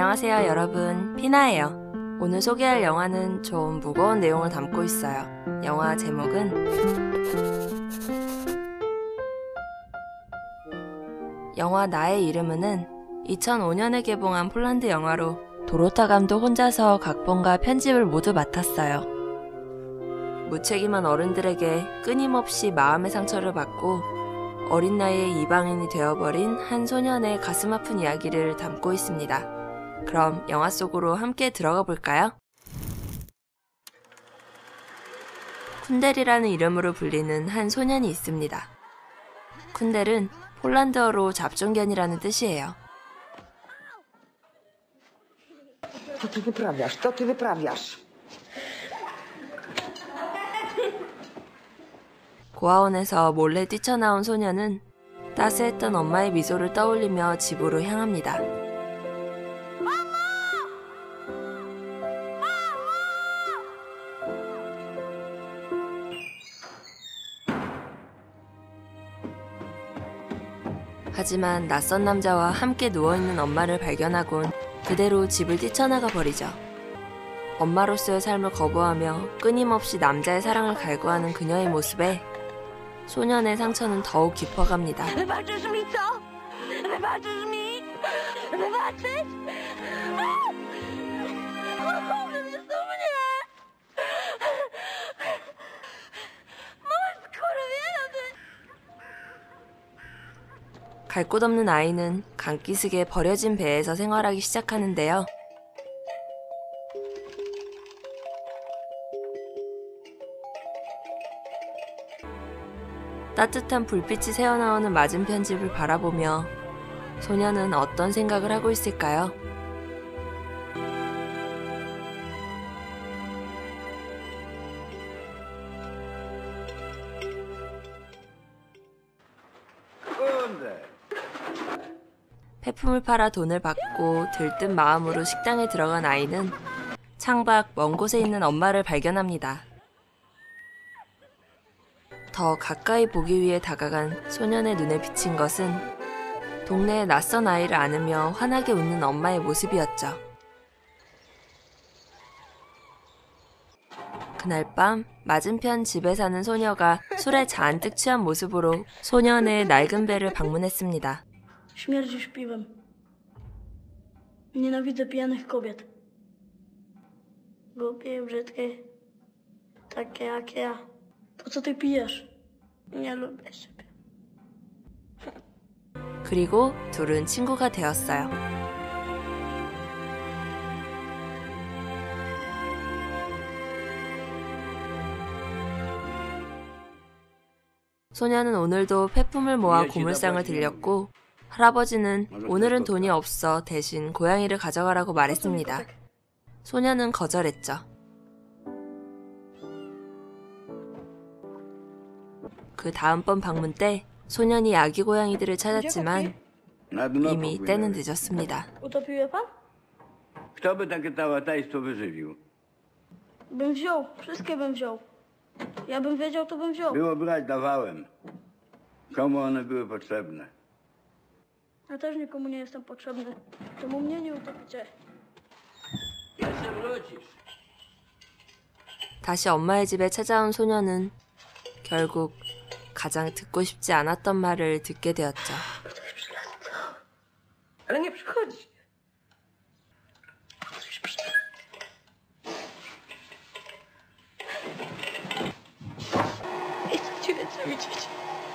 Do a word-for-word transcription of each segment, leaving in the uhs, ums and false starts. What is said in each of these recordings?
안녕하세요 여러분, 피나예요. 오늘 소개할 영화는 좀 무거운 내용을 담고 있어요. 영화 제목은 영화 나의 이름은은 이천오 년에 개봉한 폴란드 영화로 도로타 감독 혼자서 각본과 편집을 모두 맡았어요. 무책임한 어른들에게 끊임없이 마음의 상처를 받고 어린 나이에 이방인이 되어버린 한 소년의 가슴 아픈 이야기를 담고 있습니다. 그럼 영화 속으로 함께 들어가 볼까요? 쿤델이라는 이름으로 불리는 한 소년이 있습니다. 쿤델은 폴란드어로 잡종견이라는 뜻이에요. Co ty wyprawiasz? Co ty wyprawiasz? 고아원에서 몰래 뛰쳐나온 소년은 따스했던 엄마의 미소를 떠올리며 집으로 향합니다. 하지만 낯선 남자와 함께 누워있는 엄마를 발견하곤 그대로 집을 뛰쳐나가 버리죠. 엄마로서의 삶을 거부하며 끊임없이 남자의 사랑을 갈구하는 그녀의 모습에 소년의 상처는 더욱 깊어갑니다. Wybaczysz mi co? Wybaczysz mi? Wybaczysz? Kochany mnie to mnie! Mały skurwielu ty! 갈 곳 없는 아이는 강기슭에 버려진 배에서 생활하기 시작하는데요. 따뜻한 불빛이 새어나오는 맞은편 집을 바라보며 소년은 어떤 생각을 하고 있을까요? 폐품을 팔아 돈을 받고 들뜬 마음으로 식당에 들어간 아이는 창밖 먼 곳에 있는 엄마를 발견합니다. 더 가까이 보기 위해 다가간 소년의 눈에 비친 것은 동네의 낯선 아이를 안으며 환하게 웃는 엄마의 모습이었죠. 그날 밤 맞은편 집에 사는 소녀가 술에 잔뜩 취한 모습으로 소년의 낡은 배를 방문했습니다. Śmierdzisz piwem. Nienawidzę pijanych kobiet. Głupie i brzydkie. Takie jak ja. To co ty pijesz? Nie lubię siebie. 그리고 둘은 친구가 되었어요. 소녀는 오늘도 폐품을 모아 고물상을 들렸고 할아버지는 오늘은 돈이 없어 대신 고양이를 가져가라고 말했습니다. 소녀는 거절했죠. 그 다음번 방문 때 소년이 아기 고양이들을 찾았지만 이미 때는 늦었습니다. Utopiły pan? Kto by takie tałataństwo wyżywił? Bym wziął. Wszystkie bym wziął. Ja bym wiedział, to bym wziął. Było brać, dawałem. Komu one były potrzebne? Ja też nikomu nie jestem potrzebny. Czemu mnie nie utopicie? Jeszcze wrócisz. 다시 엄마의 집에 찾아온 소녀는 결국 가장 듣고 싶지 않았던 말을 듣게 되었죠. Ktoś przylazł. Ale nie przychodzi. Ktoś przylazł. Nie chcę cię więcej widzieć.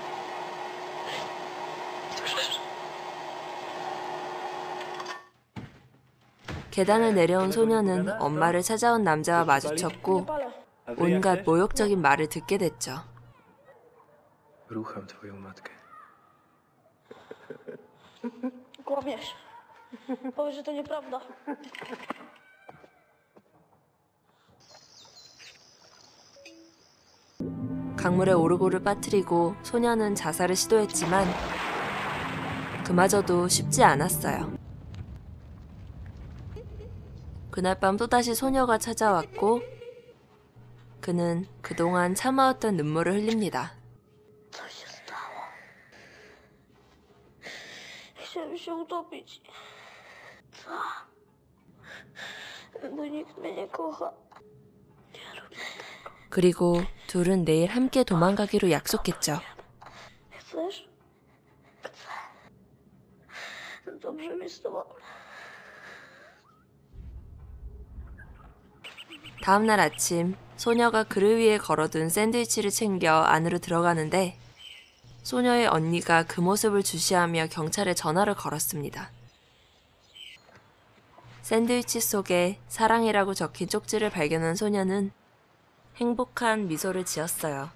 계단을 내려온 소녀는 엄마를 찾아온 남자와 마주쳤고 온갖 모욕적인 말을 듣게 됐죠. Rucham twoją matkę. Kłamiesz. Powiedz, że to nieprawda. 강물에 오르고를 빠뜨리고 소녀는 자살을 시도했지만 그마저도 쉽지 않았어요. 그날 밤 또다시 소녀가 찾아왔고 그는 그동안 참아왔던 눈물을 흘립니다. Co się stało? Chciałem się utopić. Co? bo nikt mnie nie kocha. 그리고 둘은 내일 함께 도망가기로 약속했죠. Chcesz? Chcę. Dobrze mi z tobą. 다음날 아침 소녀가 그릇 위에 걸어둔 샌드위치를 챙겨 안으로 들어가는데 소녀의 언니가 그 모습을 주시하며 경찰에 전화를 걸었습니다. 샌드위치 속에 사랑이라고 적힌 쪽지를 발견한 소녀는 행복한 미소를 지었어요.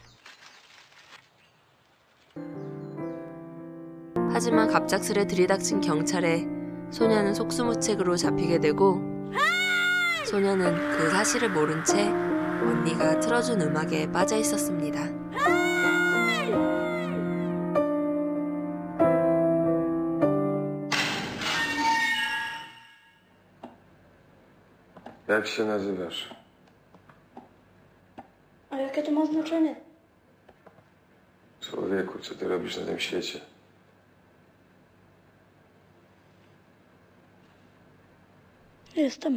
하지만 갑작스레 들이닥친 경찰에 소녀는 속수무책으로 잡히게 되고 소녀는 그 사실을 모른 채 언니가 틀어준 음악에 빠져 있었습니다. Jak się nazywasz? A jakie to ma znaczenie? Człowieku, co ty robisz na tym świecie? Jestem.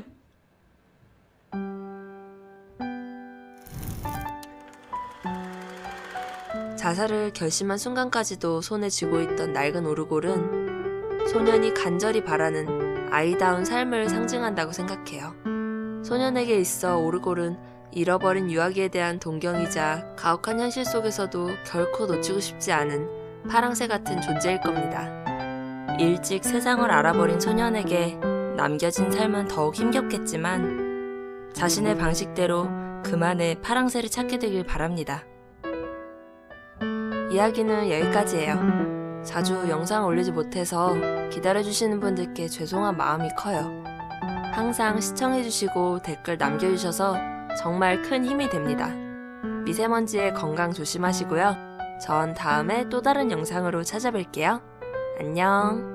자살을 결심한 순간까지도 손에 쥐고 있던 낡은 오르골은 소년이 간절히 바라는 아이다운 삶을 상징한다고 생각해요. 소년에게 있어 오르골은 잃어버린 유아기에 대한 동경이자 가혹한 현실 속에서도 결코 놓치고 싶지 않은 파랑새 같은 존재일 겁니다. 일찍 세상을 알아버린 소년에게 남겨진 삶은 더욱 힘겹겠지만 자신의 방식대로 그만의 파랑새를 찾게 되길 바랍니다. 이야기는 여기까지예요. 자주 영상 올리지 못해서 기다려주시는 분들께 죄송한 마음이 커요. 항상 시청해주시고 댓글 남겨주셔서 정말 큰 힘이 됩니다. 미세먼지에 건강 조심하시고요. 전 다음에 또 다른 영상으로 찾아뵐게요. 안녕.